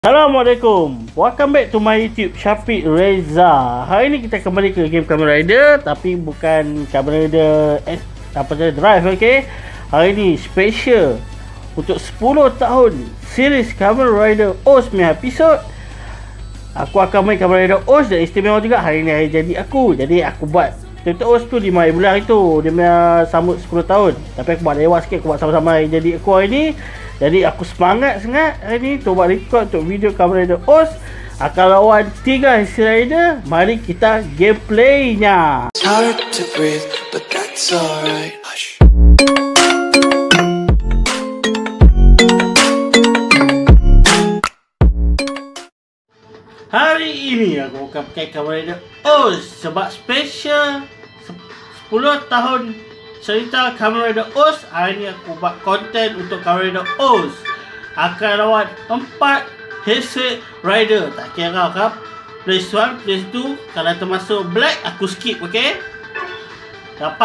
Assalamualaikum, welcome back to my YouTube, Syafiq Reza. Hari ni kita kembali ke game Kamen Rider, tapi bukan Kamen Rider Drive, okay? Hari ni special untuk 10 tahun series Kamen Rider OOS punya episod. Aku akan main Kamen Rider OOS dan istimewa juga. Hari ni hari jadi aku. Jadi aku buat Twitter OOS tu 5 bulan itu. Dia punya sambut 10 tahun. Tapi aku buat lewat sikit, aku buat sama-sama hari jadi aku hari ni. Jadi aku semangat sangat hari ni untuk buat record untuk video Kamen Rider OOS akan lawan 3 Heisei Rider. Mari kita gameplaynya. It's hard to breathe, but that's alright. Hush. Hari ini aku akan pakai Kamen Rider OOS sebab special 10 tahun cerita Kamen Rider OOS. Hari ni aku buat konten untuk Kamen Rider OOS akan lawan 4 Heisei Rider. Tak kira kau place 1, place 2. Kalau termasuk black aku skip, ok? Dapat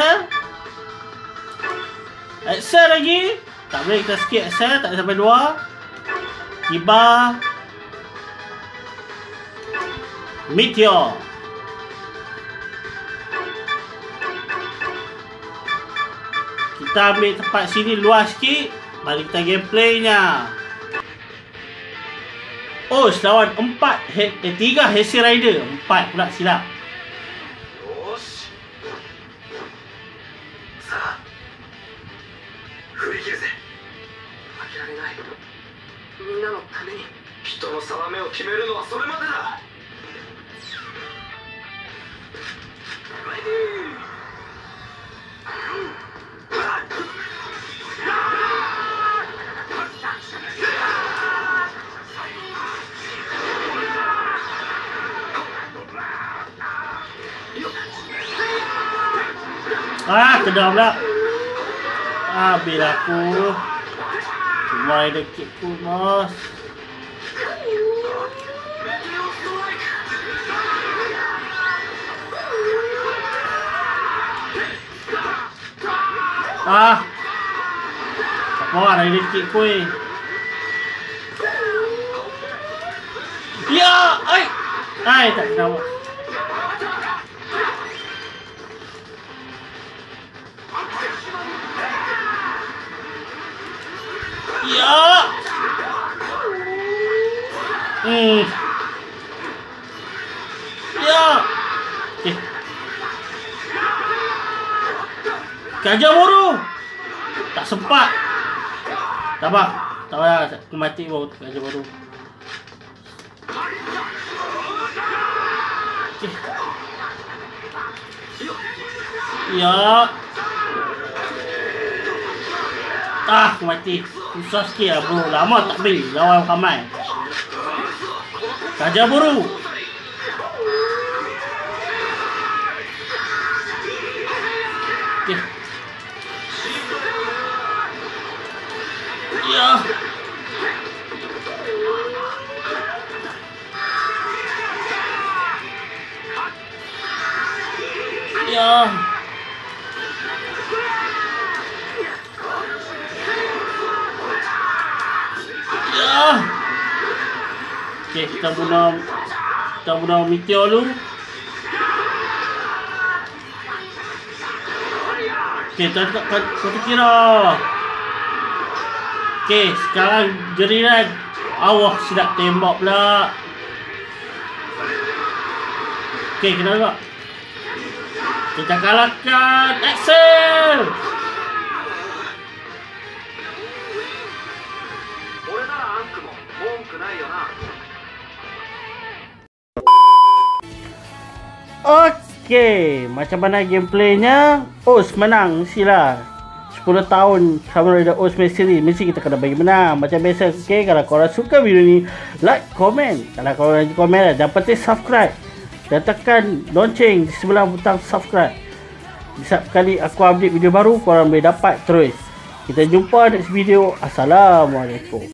Excel lagi. Tak boleh kita skip Excel, tak sampai 2. Tiba Meteor. Kita ambil tempat sini luas sikit. Mari kita gameplaynya. OOS lawan 3 Heisei Rider. 4 pula silap. Kena pula. Habis aku. Semua ada kick pun, bos. Tak mau ada kick pun. Ya, tak kena. Ya. Ya. Okay. Gajah boru. Tak sempat. Tak apa. Tak apa. Aku mati baru gajah boru. Okay. Ya. Aku mati. Susah sikit lah bro. Lama tak beli lawan ramai. Gajah boru. Okay. Ya. Ya. Okay, kita bunuh Meteor dulu. Okay, kau kira. Okay, sekarang jeriran. Allah, sedap tembak pula. Okay, kena juga. Kita kalahkan Excel. Okay, macam mana gameplaynya? OOS menang sila. 10 tahun Kamen Rider OOS series, mesti kita kena bagi menang. Macam biasa, okay? Kalau korang suka video ni, like, komen. Kalau korang lagi komen, jangan penting subscribe. Dan tekan lonceng di sebelah butang subscribe. Setiap kali aku update video baru, korang boleh dapat terus. Kita jumpa next video. Assalamualaikum.